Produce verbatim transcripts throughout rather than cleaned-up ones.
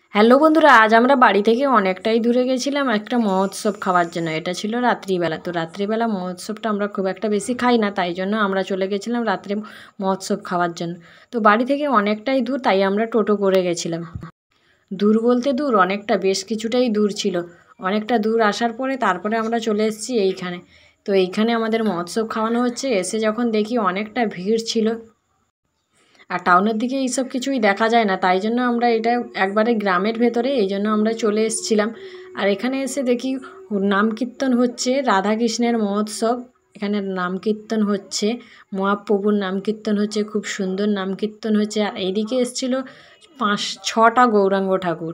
Hello বন্ধুরা, আজ আমরা বাড়ি থেকে অনেকটাই দূরে গেছিলাম একটা মহোৎসব খাওয়ার জন্য। এটা ছিল রাত্রিবেলা। তো রাত্রিবেলা মহোৎসবটা আমরা খুব একটা বেশি খাই না, তাই জন্য আমরা চলে গেছিলাম রাত্রে মহোৎসব খাওয়ার জন্য। তো বাড়ি থেকে অনেকটাই দূর, তাই আমরা টোটো করে গেছিলাম। দূর বলতে দূর অনেকটা, বেশ কিছুটাই দূর ছিল। অনেকটা দূর আসার পরে তারপরে আমরা চলে এসেছি এইখানে। তো এইখানে আমাদের মহোৎসব খাওয়ানো হচ্ছে। এসে যখন দেখি অনেকটা ভিড় ছিল, আর টাউনের দিকে এইসব কিছুই দেখা যায় না, তাই জন্য আমরা এটা একবারে গ্রামের ভেতরে, এই জন্য আমরা চলে এসেছিলাম। আর এখানে এসে দেখি নাম কীর্তন হচ্ছে, রাধাকৃষ্ণের মহোৎসব। এখানে নাম কীর্তন হচ্ছে, মহাপ্রভুর নাম কীর্তন হচ্ছে, খুব সুন্দর নাম কীর্তন হচ্ছে। আর এইদিকে এসেছিলো পাঁচ ছটা গৌরাঙ্গ ঠাকুর।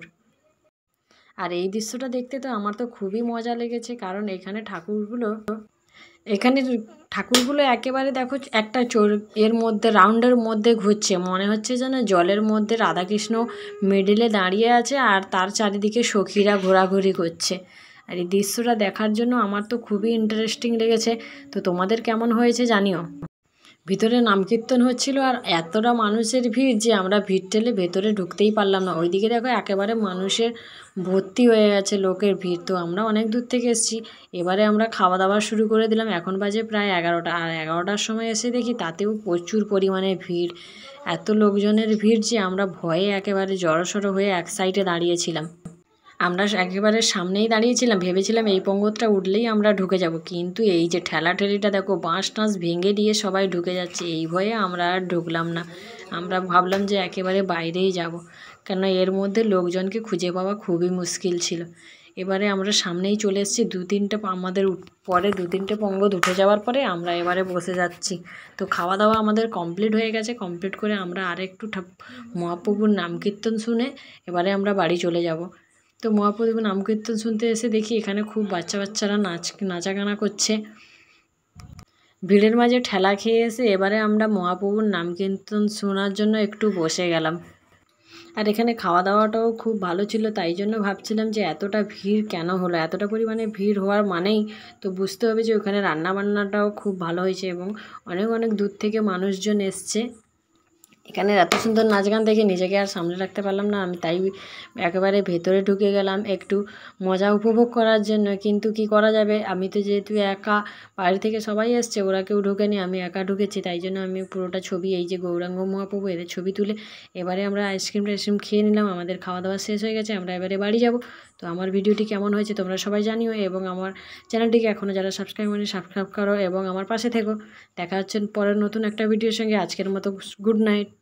আর এই দৃশ্যটা দেখতে তো আমার তো খুবই মজা লেগেছে, কারণ এখানে ঠাকুরগুলো এখানে ঠাকুরগুলো একেবারে দেখো একটা চোর এর মধ্যে রাউন্ডের মধ্যে ঘুরছে, মনে হচ্ছে যেন জলের মধ্যে রাধাকৃষ্ণ মিডিলে দাঁড়িয়ে আছে আর তার চারিদিকে সখীরা ঘোরাঘুরি করছে। আর এই দৃশ্যটা দেখার জন্য আমার তো খুবই ইন্টারেস্টিং লেগেছে। তো তোমাদের কেমন হয়েছে জানিও। ভিতরে নাম কীর্তন হচ্ছিল, আর এতটা মানুষের ভিড় যে আমরা ভিড় ঠেলে ভেতরে ঢুকতেই পারলাম না। ওইদিকে দেখো একেবারে মানুষের ভর্তি হয়ে গেছে, লোকের ভিড়। তো আমরা অনেক দূর থেকে এসেছি, এবারে আমরা খাওয়া দাওয়া শুরু করে দিলাম। এখন বাজে প্রায় এগারোটা, আর এগারোটার সময় এসে দেখি তাতেও প্রচুর পরিমাণে ভিড়। এত লোকজনের ভিড় যে আমরা ভয়ে একেবারে জড়সড় হয়ে এক সাইডে দাঁড়িয়েছিলাম। আমরা একেবারে সামনেই দাঁড়িয়েছিলাম, ভেবেছিলাম এই পঙ্গতটা উঠলেই আমরা ঢুকে যাব, কিন্তু এই যে ঠেলাঠেলিটা দেখো, বাঁশ টাঁশ ভেঙে দিয়ে সবাই ঢুকে যাচ্ছে, এই ভয়ে আমরা আর ঢুকলাম না। আমরা ভাবলাম যে একেবারে বাইরেই যাব, কেন এর মধ্যে লোকজনকে খুঁজে পাওয়া খুবই মুশকিল ছিল। এবারে আমরা সামনেই চলে এসেছি, দু তিনটে আমাদের পরে দু তিনটে পঙ্গত উঠে যাওয়ার পরে আমরা এবারে বসে যাচ্ছি। তো খাওয়া দাওয়া আমাদের কমপ্লিট হয়ে গেছে। কমপ্লিট করে আমরা আরেকটু মহাপ্রভুর নাম কীর্তন শুনে এবারে আমরা বাড়ি চলে যাব। তো মহাপ্রভুর নাম কীর্তন শুনতে এসে দেখি এখানে খুব বাচ্চা বাচ্চারা নাচ নাচাগানা করছে। ভিড়ের মাঝে ঠেলা খেয়ে এসে এবারে আমরা মহাপ্রভুর নাম কীর্তন শোনার জন্য একটু বসে গেলাম। আর এখানে খাওয়া দাওয়াটাও খুব ভালো ছিল, তাই জন্য ভাবছিলাম যে এতটা ভিড় কেন হলো। এতটা পরিমাণে ভিড় হওয়ার মানেই তো বুঝতে হবে যে ওখানে রান্নাবান্নাটাও খুব ভালো হয়েছে এবং অনেক অনেক দূর থেকে মানুষজন এসছে। এখানে এত সুন্দর নাচ গান দেখে নিজেকে আর সামনে রাখতে পারলাম না, আমি তাই একেবারে ভেতরে ঢুকে গেলাম একটু মজা উপভোগ করার জন্য। কিন্তু কি করা যাবে, আমি তো যেহেতু একা, বাইরে থেকে সবাই এসছে, ওরা কেউ ঢোকেনি, আমি একা ঢুকেছি, তাই জন্য আমি পুরোটা ছবি, এই যে গৌরাঙ্গ মহাপ্রভু, এদের ছবি তুলে এবারে আমরা আইসক্রিম টাইসক্রিম খেয়ে নিলাম। আমাদের খাওয়া দাওয়া শেষ হয়ে গেছে, আমরা এবারে বাড়ি যাব। তো আমার ভিডিওটি কেমন হয়েছে তোমরা সবাই জানিও, এবং আমার চ্যানেলটিকে এখনও যারা সাবস্ক্রাইব করেনি সাবস্ক্রাইব করো এবং আমার পাশে থেকো। দেখা হচ্ছে পরের নতুন একটা ভিডিওর সঙ্গে। আজকের মতো গুড নাইট।